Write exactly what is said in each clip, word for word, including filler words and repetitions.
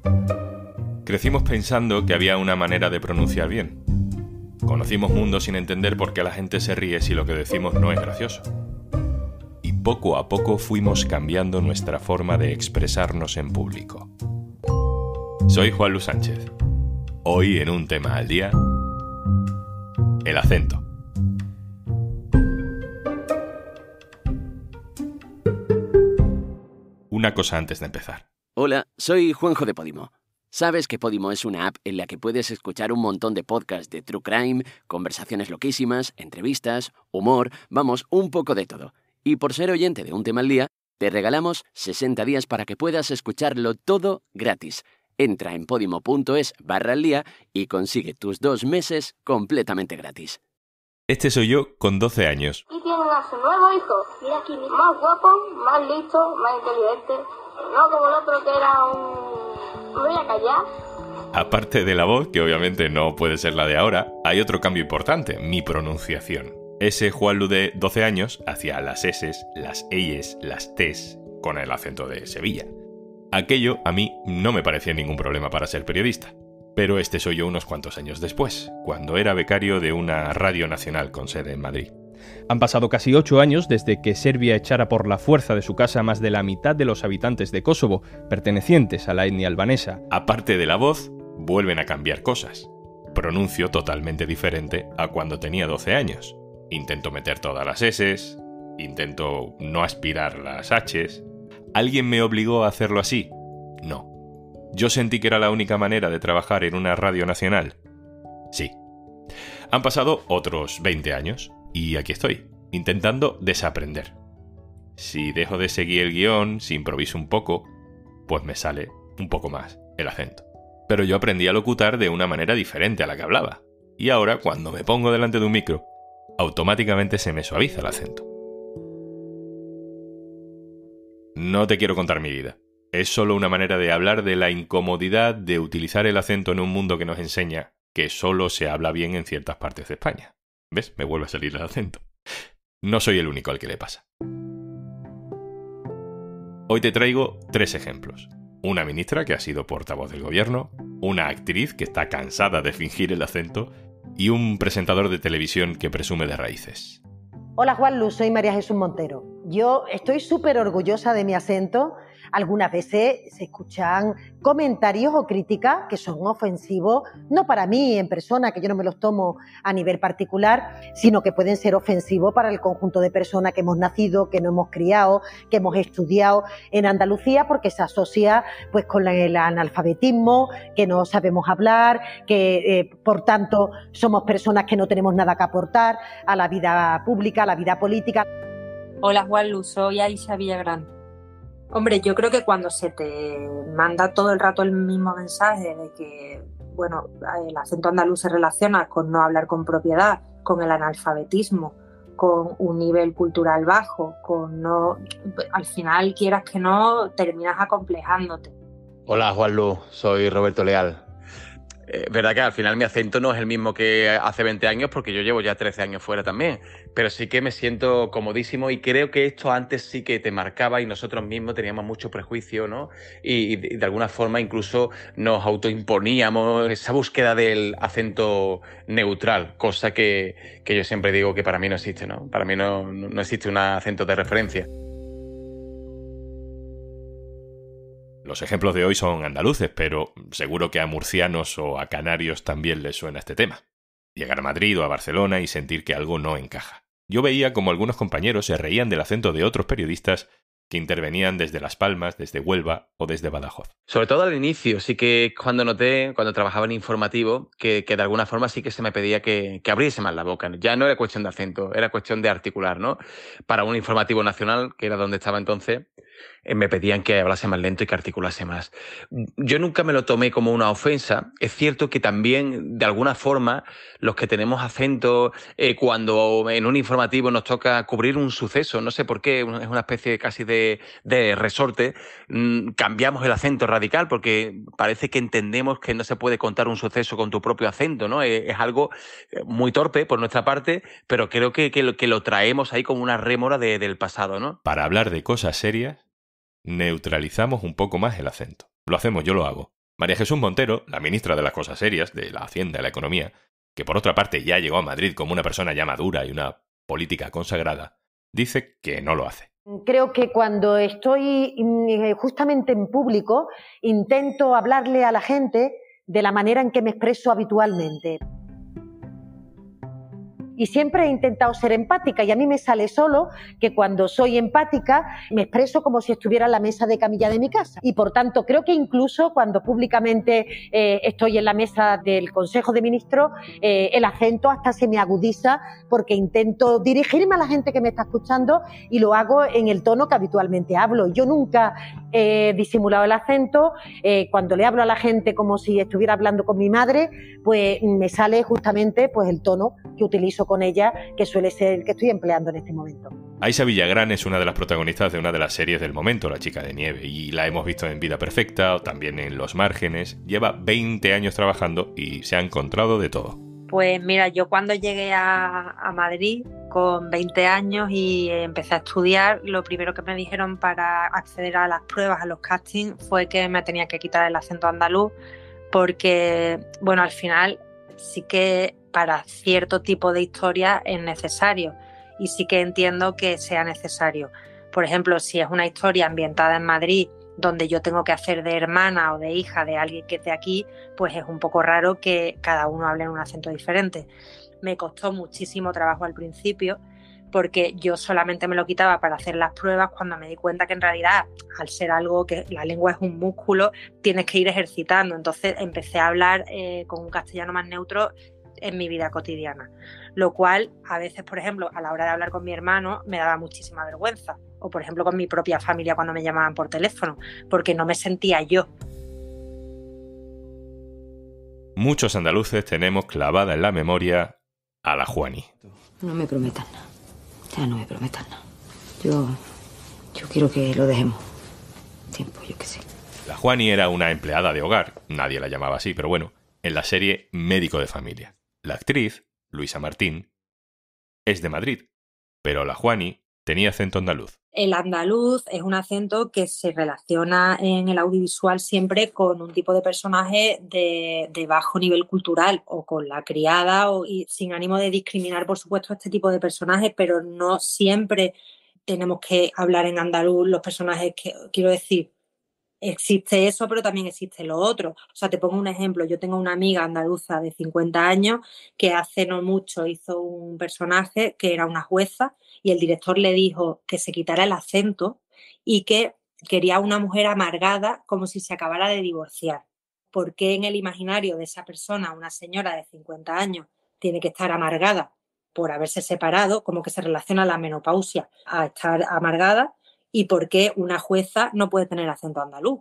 Crecimos pensando que había una manera de pronunciar bien. Conocimos mundos sin entender por qué la gente se ríe si lo que decimos no es gracioso. Y poco a poco fuimos cambiando nuestra forma de expresarnos en público. Soy Juan Luis Sánchez. Hoy en un tema al día, el acento. Una cosa antes de empezar. Hola, soy Juanjo de Podimo. ¿Sabes que Podimo es una app en la que puedes escuchar un montón de podcasts de true crime, conversaciones loquísimas, entrevistas, humor, vamos, un poco de todo? Y por ser oyente de Un Tema al Día, te regalamos sesenta días para que puedas escucharlo todo gratis. Entra en podimo.es barra al día y consigue tus dos meses completamente gratis. Este soy yo con doce años. Y tienen a su nuevo hijo. Mira aquí, más guapo, más listo, más inteligente. No como el otro que era un... Me voy a callar. Aparte de la voz, que obviamente no puede ser la de ahora, hay otro cambio importante, mi pronunciación. Ese Juanlu de doce años hacía las eses, las eyes, las tes con el acento de Sevilla. Aquello a mí no me parecía ningún problema para ser periodista. Pero este soy yo unos cuantos años después, cuando era becario de una radio nacional con sede en Madrid. Han pasado casi ocho años desde que Serbia echara por la fuerza de su casa a más de la mitad de los habitantes de Kosovo, pertenecientes a la etnia albanesa. Aparte de la voz, vuelven a cambiar cosas. Pronuncio totalmente diferente a cuando tenía doce años. Intento meter todas las eses, intento no aspirar las haches. ¿Alguien me obligó a hacerlo así? No. ¿Yo sentí que era la única manera de trabajar en una radio nacional? Sí. Han pasado otros veinte años y aquí estoy, intentando desaprender. Si dejo de seguir el guión, si improviso un poco, pues me sale un poco más el acento. Pero yo aprendí a locutar de una manera diferente a la que hablaba. Y ahora, cuando me pongo delante de un micro, automáticamente se me suaviza el acento. No te quiero contar mi vida. Es solo una manera de hablar de la incomodidad de utilizar el acento en un mundo que nos enseña que solo se habla bien en ciertas partes de España. ¿Ves? Me vuelve a salir el acento. No soy el único al que le pasa. Hoy te traigo tres ejemplos. Una ministra que ha sido portavoz del gobierno, una actriz que está cansada de fingir el acento y un presentador de televisión que presume de raíces. Hola Juanlu, soy María Jesús Montero. Yo estoy súper orgullosa de mi acento. Algunas veces se escuchan comentarios o críticas que son ofensivos, no para mí en persona, que yo no me los tomo a nivel particular, sino que pueden ser ofensivos para el conjunto de personas que hemos nacido, que nos hemos criado, que hemos estudiado en Andalucía, porque se asocia pues con el analfabetismo, que no sabemos hablar, que eh, por tanto somos personas que no tenemos nada que aportar a la vida pública, a la vida política. Hola Juanlu, soy Aisha Villagrán. Hombre, yo creo que cuando se te manda todo el rato el mismo mensaje de que, bueno, el acento andaluz se relaciona con no hablar con propiedad, con el analfabetismo, con un nivel cultural bajo, con no, al final, quieras que no, terminas acomplejándote. Hola Juanlu, soy Roberto Leal. Es eh, verdad que al final mi acento no es el mismo que hace veinte años porque yo llevo ya trece años fuera también, pero sí que me siento comodísimo y creo que esto antes sí que te marcaba y nosotros mismos teníamos mucho prejuicio, ¿no? Y, y de alguna forma incluso nos autoimponíamos esa búsqueda del acento neutral, cosa que, que yo siempre digo que para mí no existe, ¿no? Para mí no, no existe un acento de referencia. Los ejemplos de hoy son andaluces, pero seguro que a murcianos o a canarios también les suena este tema. Llegar a Madrid o a Barcelona y sentir que algo no encaja. Yo veía como algunos compañeros se reían del acento de otros periodistas que intervenían desde Las Palmas, desde Huelva o desde Badajoz. Sobre todo al inicio, sí que cuando noté, cuando trabajaba en informativo, que, que de alguna forma sí que se me pedía que, que abriese más la boca. Ya no era cuestión de acento, era cuestión de articular, ¿no? Para un informativo nacional, que era donde estaba entonces, me pedían que hablase más lento y que articulase más. Yo nunca me lo tomé como una ofensa. Es cierto que también, de alguna forma, los que tenemos acento, eh, cuando en un informativo nos toca cubrir un suceso, no sé por qué, es una especie casi de, de resorte, mmm, cambiamos el acento radical porque parece que entendemos que no se puede contar un suceso con tu propio acento, ¿no? Es, es algo muy torpe por nuestra parte, pero creo que, que, lo, que lo traemos ahí como una rémora de, del pasado, ¿no? Para hablar de cosas serias, neutralizamos un poco más el acento. Lo hacemos, yo lo hago. María Jesús Montero, la ministra de las Cosas Serias, de la Hacienda y la Economía, que por otra parte ya llegó a Madrid como una persona ya madura y una política consagrada, dice que no lo hace. Creo que cuando estoy justamente en público intento hablarle a la gente de la manera en que me expreso habitualmente. Y siempre he intentado ser empática y a mí me sale solo que cuando soy empática me expreso como si estuviera en la mesa de camilla de mi casa. Y por tanto creo que incluso cuando públicamente eh, estoy en la mesa del Consejo de Ministros, eh, el acento hasta se me agudiza porque intento dirigirme a la gente que me está escuchando y lo hago en el tono que habitualmente hablo. Yo nunca he disimulado el acento. Eh, cuando le hablo a la gente como si estuviera hablando con mi madre, pues me sale justamente pues, el tono que utilizo con ella, que suele ser el que estoy empleando en este momento. Aisha Villagrán es una de las protagonistas de una de las series del momento, La Chica de Nieve, y la hemos visto en Vida Perfecta o también en Los Márgenes. Lleva veinte años trabajando y se ha encontrado de todo. Pues mira, yo cuando llegué a, a Madrid con veinte años y empecé a estudiar, lo primero que me dijeron para acceder a las pruebas, a los castings, fue que me tenía que quitar el acento andaluz porque, bueno, al final sí que para cierto tipo de historia es necesario y sí que entiendo que sea necesario. Por ejemplo, si es una historia ambientada en Madrid donde yo tengo que hacer de hermana o de hija de alguien que esté aquí, pues es un poco raro que cada uno hable en un acento diferente. Me costó muchísimo trabajo al principio porque yo solamente me lo quitaba para hacer las pruebas cuando me di cuenta que en realidad, al ser algo que la lengua es un músculo, tienes que ir ejercitando. Entonces empecé a hablar eh, con un castellano más neutro en mi vida cotidiana, lo cual a veces, por ejemplo, a la hora de hablar con mi hermano me daba muchísima vergüenza, o por ejemplo con mi propia familia cuando me llamaban por teléfono, porque no me sentía yo. Muchos andaluces tenemos clavada en la memoria a la Juani. No me prometas nada, ya no me prometas nada. Yo, yo quiero que lo dejemos. Tiempo, yo qué sé. La Juani era una empleada de hogar, nadie la llamaba así, pero bueno, en la serie Médico de Familia. La actriz, Luisa Martín, es de Madrid, pero la Juani tenía acento andaluz. El andaluz es un acento que se relaciona en el audiovisual siempre con un tipo de personaje de, de bajo nivel cultural o con la criada, o, y sin ánimo de discriminar, por supuesto, a este tipo de personajes, pero no siempre tenemos que hablar en andaluz los personajes que, quiero decir, existe eso, pero también existe lo otro. O sea, te pongo un ejemplo. Yo tengo una amiga andaluza de cincuenta años que hace no mucho hizo un personaje que era una jueza y el director le dijo que se quitara el acento y que quería una mujer amargada como si se acabara de divorciar. ¿Por qué en el imaginario de esa persona, una señora de cincuenta años, tiene que estar amargada por haberse separado? Como que se relaciona la menopausia a estar amargada. ¿Y por qué una jueza no puede tener acento andaluz?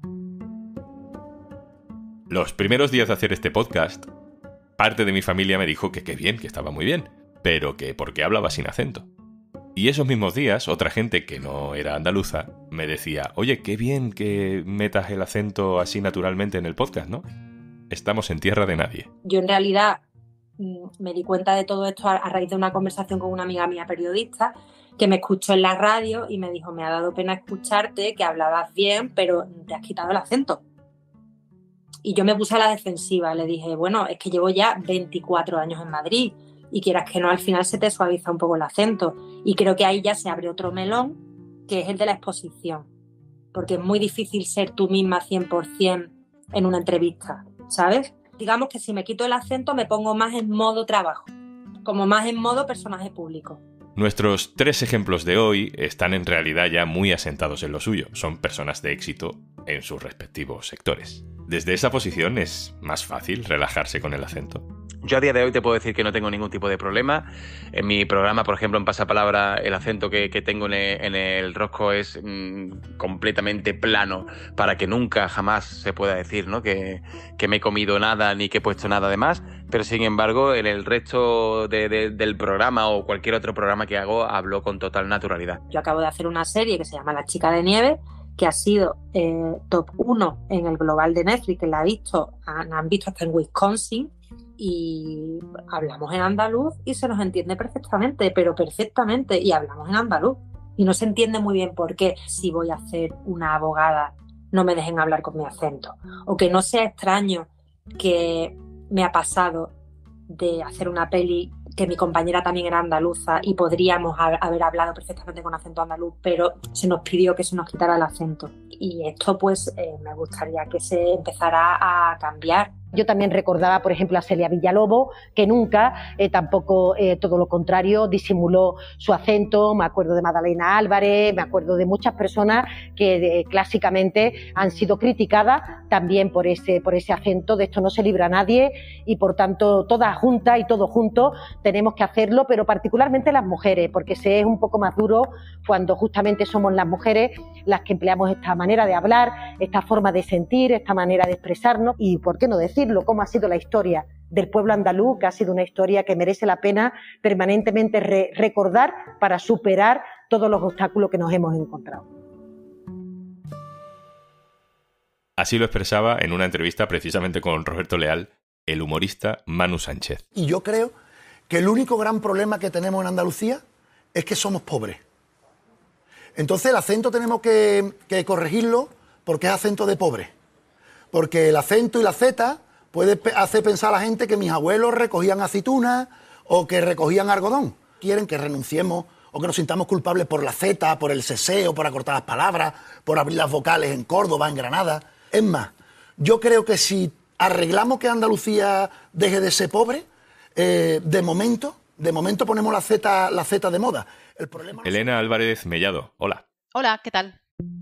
Los primeros días de hacer este podcast, parte de mi familia me dijo que qué bien, que estaba muy bien, pero que por qué hablaba sin acento. Y esos mismos días, otra gente que no era andaluza me decía, oye, qué bien que metas el acento así naturalmente en el podcast, ¿no? Estamos en tierra de nadie. Yo en realidad me di cuenta de todo esto a raíz de una conversación con una amiga mía periodista que me escuchó en la radio y me dijo, me ha dado pena escucharte, que hablabas bien, pero te has quitado el acento. Y yo me puse a la defensiva, le dije, bueno, es que llevo ya veinticuatro años en Madrid y quieras que no, al final se te suaviza un poco el acento. Y creo que ahí ya se abre otro melón, que es el de la exposición. Porque es muy difícil ser tú misma cien por ciento en una entrevista, ¿sabes? Digamos que si me quito el acento me pongo más en modo trabajo, como más en modo personaje público. Nuestros tres ejemplos de hoy están en realidad ya muy asentados en lo suyo. Son personas de éxito en sus respectivos sectores. Desde esa posición es más fácil relajarse con el acento. Yo a día de hoy te puedo decir que no tengo ningún tipo de problema. En mi programa, por ejemplo, en Pasapalabra, el acento que, que tengo en el, en el rosco es mmm, completamente plano, para que nunca, jamás se pueda decir, ¿no? que, que me he comido nada ni que he puesto nada de más. Pero sin embargo, en el resto de, de, del programa o cualquier otro programa que hago, hablo con total naturalidad. Yo acabo de hacer una serie que se llama La Chica de Nieve, que ha sido eh, top uno en el global de Netflix, que la ha visto, han, han visto hasta en Wisconsin, y hablamos en andaluz y se nos entiende perfectamente, pero perfectamente, y hablamos en andaluz. Y no se entiende muy bien por qué, si voy a hacer una abogada no me dejen hablar con mi acento. O que no sea extraño que me ha pasado de hacer una peli que mi compañera también era andaluza y podríamos ha- haber hablado perfectamente con acento andaluz, pero se nos pidió que se nos quitara el acento. Y esto pues eh, me gustaría que se empezara a cambiar. Yo también recordaba, por ejemplo, a Celia Villalobos, que nunca, eh, tampoco, eh, todo lo contrario, disimuló su acento. Me acuerdo de Magdalena Álvarez, me acuerdo de muchas personas que eh, clásicamente han sido criticadas también por ese, por ese acento. De esto no se libra nadie y, por tanto, todas juntas y todos juntos tenemos que hacerlo, pero particularmente las mujeres, porque se es un poco más duro cuando justamente somos las mujeres las que empleamos esta manera de hablar, esta forma de sentir, esta manera de expresarnos y, ¿por qué no decirlo?, cómo ha sido la historia del pueblo andaluz, que ha sido una historia que merece la pena permanentemente re- recordar para superar todos los obstáculos que nos hemos encontrado. Así lo expresaba en una entrevista precisamente con Roberto Leal el humorista Manu Sánchez. Y yo creo que el único gran problema que tenemos en Andalucía es que somos pobres. Entonces el acento tenemos que, que corregirlo porque es acento de pobre. Porque el acento y la Z puede hacer pensar a la gente que mis abuelos recogían aceitunas o que recogían algodón. Quieren que renunciemos o que nos sintamos culpables por la Z, por el seseo, por acortar las palabras, por abrir las vocales en Córdoba, en Granada. Es más, yo creo que si arreglamos que Andalucía deje de ser pobre, eh, de momento, de momento ponemos la Z, la Z de moda. El problema no Elena Álvarez Mellado, hola. Hola, ¿qué tal?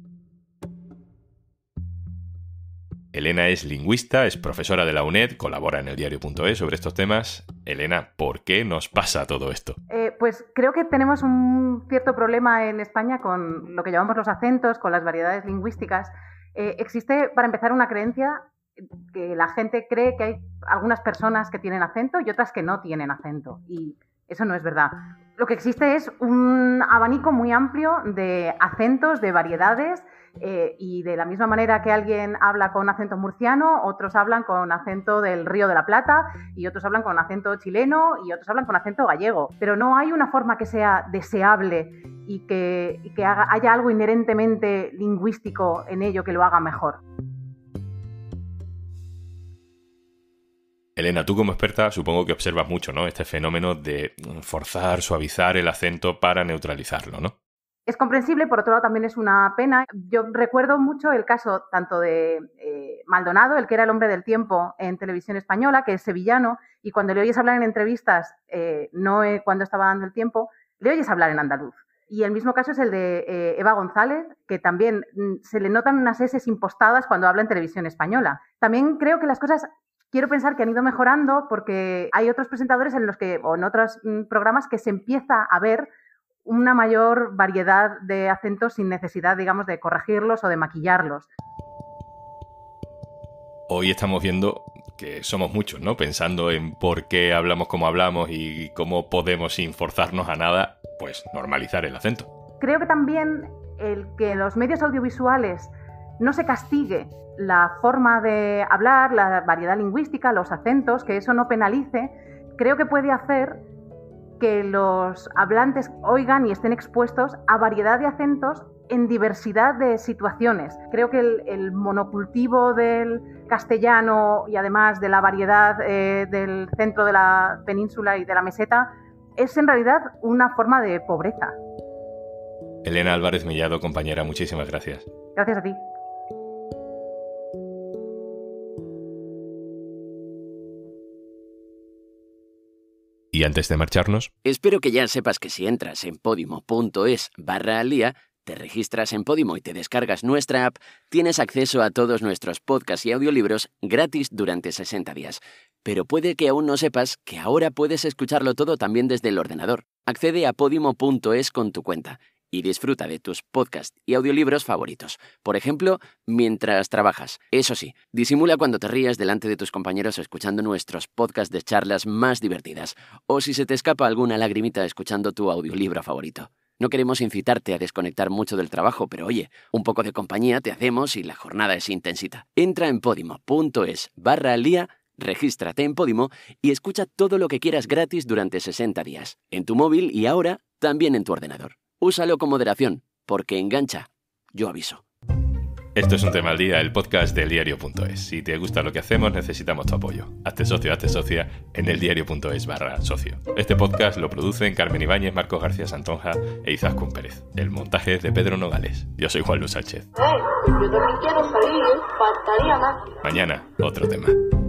Elena es lingüista, es profesora de la UNED, colabora en el diario punto es sobre estos temas. Elena, ¿por qué nos pasa todo esto? Eh, pues creo que tenemos un cierto problema en España con lo que llamamos los acentos, con las variedades lingüísticas. Eh, existe, para empezar, una creencia que la gente cree que hay algunas personas que tienen acento y otras que no tienen acento. Y eso no es verdad. Lo que existe es un abanico muy amplio de acentos, de variedades, eh, y de la misma manera que alguien habla con acento murciano, otros hablan con acento del Río de la Plata y otros hablan con acento chileno y otros hablan con acento gallego. Pero no hay una forma que sea deseable y que, y que haga, haya algo inherentemente lingüístico en ello que lo haga mejor. Elena, tú como experta supongo que observas mucho, ¿no?, este fenómeno de forzar, suavizar el acento para neutralizarlo, ¿no? Es comprensible, por otro lado también es una pena. Yo recuerdo mucho el caso tanto de eh, Maldonado, el que era el hombre del tiempo en Televisión Española, que es sevillano, y cuando le oyes hablar en entrevistas, eh, no eh, cuando estaba dando el tiempo, le oyes hablar en andaluz. Y el mismo caso es el de eh, Eva González, que también mm, se le notan unas eses impostadas cuando habla en Televisión Española. También creo que las cosas... Quiero pensar que han ido mejorando porque hay otros presentadores en los que, o en otros mm, programas que se empieza a ver una mayor variedad de acentos sin necesidad, digamos, de corregirlos o de maquillarlos. Hoy estamos viendo que somos muchos, ¿no?, pensando en por qué hablamos como hablamos y cómo podemos, sin forzarnos a nada, pues normalizar el acento. Creo que también el que los medios audiovisuales no se castigue la forma de hablar, la variedad lingüística, los acentos, que eso no penalice, creo que puede hacer que los hablantes oigan y estén expuestos a variedad de acentos en diversidad de situaciones. Creo que el, el monocultivo del castellano y además de la variedad eh, del centro de la península y de la meseta es en realidad una forma de pobreza. Elena Álvarez Mellado, compañera, muchísimas gracias. Gracias a ti. Y antes de marcharnos... Espero que ya sepas que si entras en podimo.es barra al día, te registras en Podimo y te descargas nuestra app, tienes acceso a todos nuestros podcasts y audiolibros gratis durante sesenta días. Pero puede que aún no sepas que ahora puedes escucharlo todo también desde el ordenador. Accede a podimo.es con tu cuenta y disfruta de tus podcasts y audiolibros favoritos. Por ejemplo, mientras trabajas. Eso sí, disimula cuando te rías delante de tus compañeros escuchando nuestros podcasts de charlas más divertidas. O si se te escapa alguna lagrimita escuchando tu audiolibro favorito. No queremos incitarte a desconectar mucho del trabajo, pero oye, un poco de compañía te hacemos y la jornada es intensita. Entra en podimo.es barra al día, regístrate en Podimo y escucha todo lo que quieras gratis durante sesenta días. En tu móvil y ahora también en tu ordenador. Úsalo con moderación, porque engancha. Yo aviso. Esto es Un Tema al Día, el podcast del diario punto es. Si te gusta lo que hacemos, necesitamos tu apoyo. Hazte socio, hazte socia en eldiario.es barra socio. Este podcast lo producen Carmen Ibáñez, Marcos García Santonja e Izaskun Pérez. El montaje es de Pedro Nogales. Yo soy Juan Luis Sánchez. Eh, yo también quiero salir, faltaría más. Mañana, otro tema.